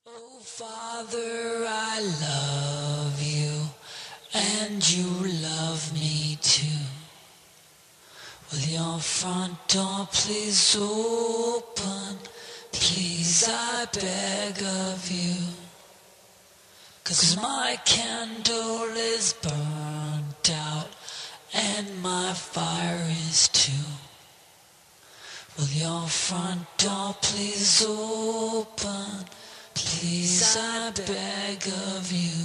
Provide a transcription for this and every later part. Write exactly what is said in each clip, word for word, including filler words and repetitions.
Oh, Father, I love you, and you love me too. Will your front door please open? Please, I beg of you. 'Cause my candle is burnt out, and my fire is too. Will your front door please open? Please, I beg of you.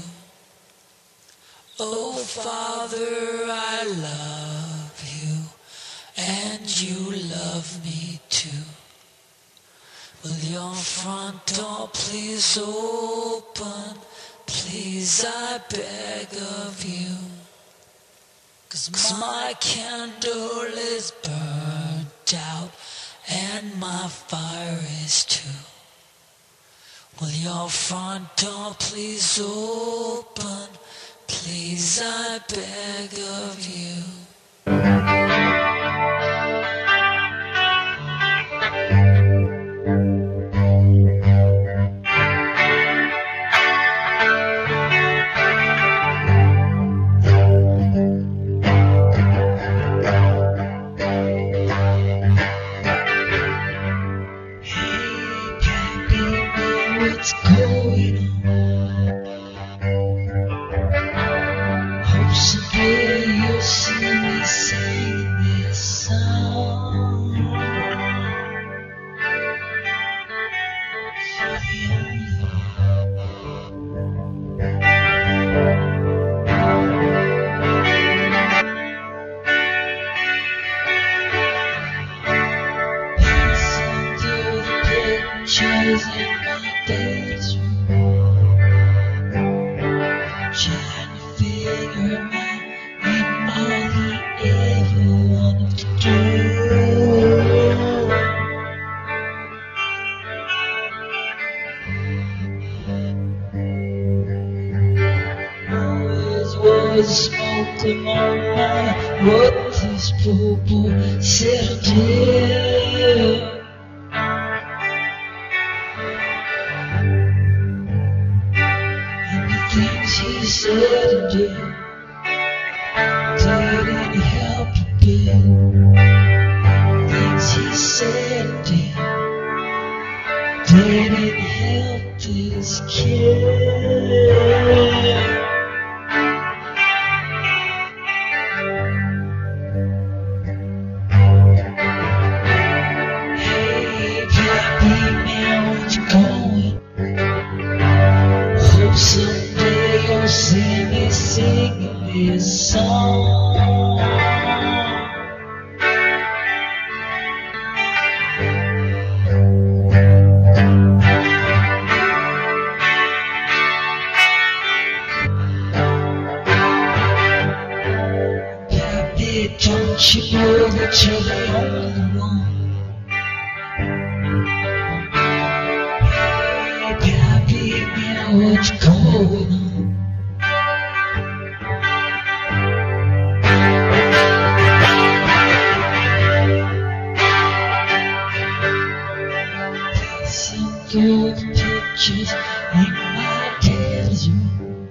Oh, Father, I love you, and you love me too. Will your front door please open? Please, I beg of you. 'Cause my candle is burnt out, and my fire is too. Will your front door please open? Please, I beg of you. What's going on? Hope someday you'll see me sing this song. Listen to the pictures in my bedroom, trying to figure out what all he ever wanted to do. Always was smoking on my what this poor boy said I did. Things he said and did didn't help a bit. Things he said and did didn't help this kid. Hey, Pappy, man, where you going? Hope someday you'll see me singing this song. Pappy, don't you know that you're the only one? Hey, Pappy, man, what's going on? Listen to the pictures in my bedroom,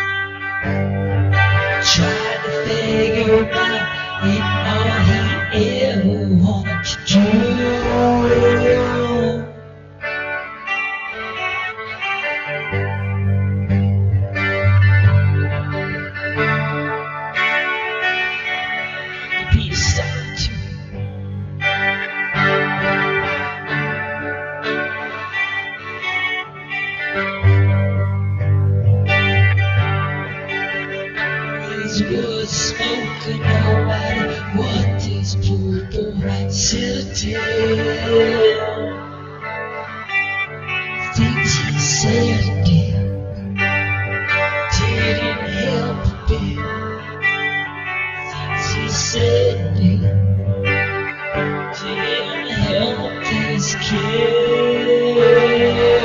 trying to figure out if all he ever wanted to do. To be a star too. Was smoking, nobody what this poor boy said I did. Things he said and did didn't help a bit. Things he said and did didn't help this kid.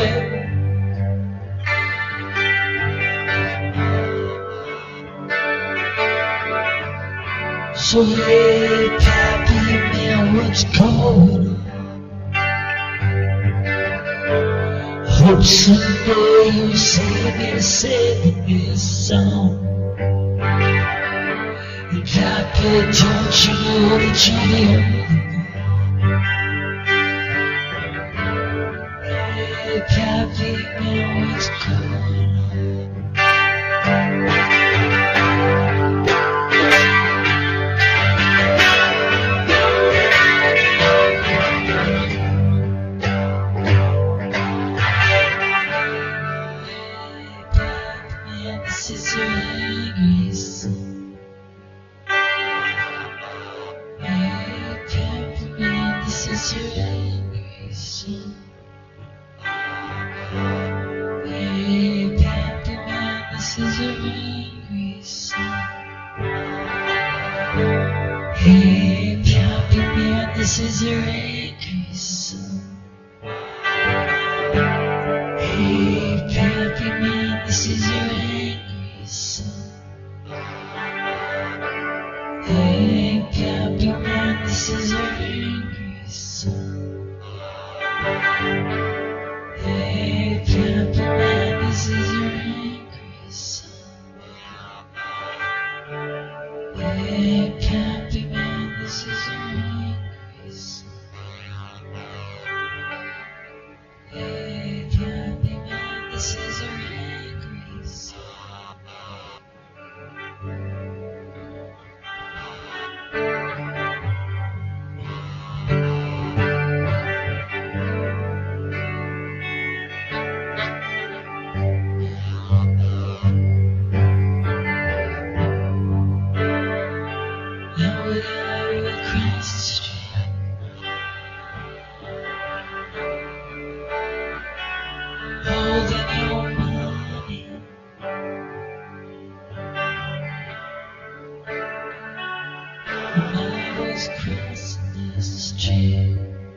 So hey, Pappy, man, what's going on? hope someday you'll see me sing this song. And Papa, don't you know that you're the only one? Hey, Pappy, now it's gone. This is your angry song. Hey, Pappy Man, this is your angry song. Hey, Pappy Man, this is your angry song. Hey, Pappy Man, this is your angry song. Hey, Pappy Man, this is your angry song. Hey, Pappy Man, this is your angry song. Hey, Pappy Man, this is your angry song. Hey, Pappy Man, this is your angry song. Hey, Pappy Man, this is your angry song. Now would I across the street, holding your money, when I was crossing the street,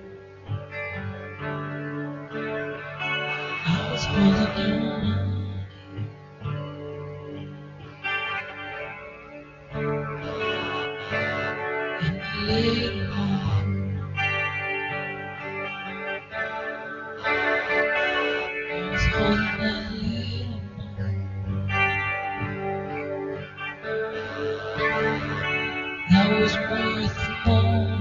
I was holding your money. And later on, I was holding that little one that was worth more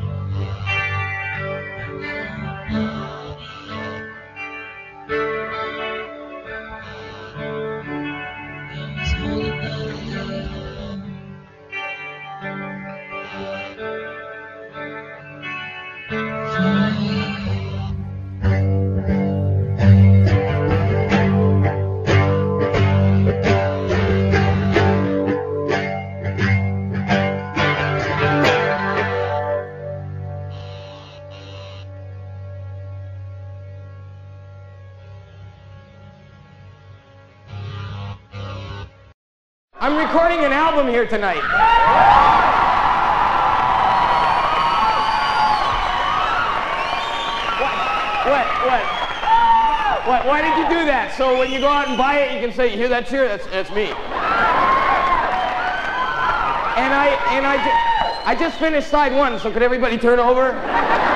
than money. I was holding that little one. I'm recording an album here tonight. What? What? What? What? Why did you do that? So when you go out and buy it, you can say, "You hear that cheer? That's that's me." And I and I, ju I just finished side one. So could everybody turn over?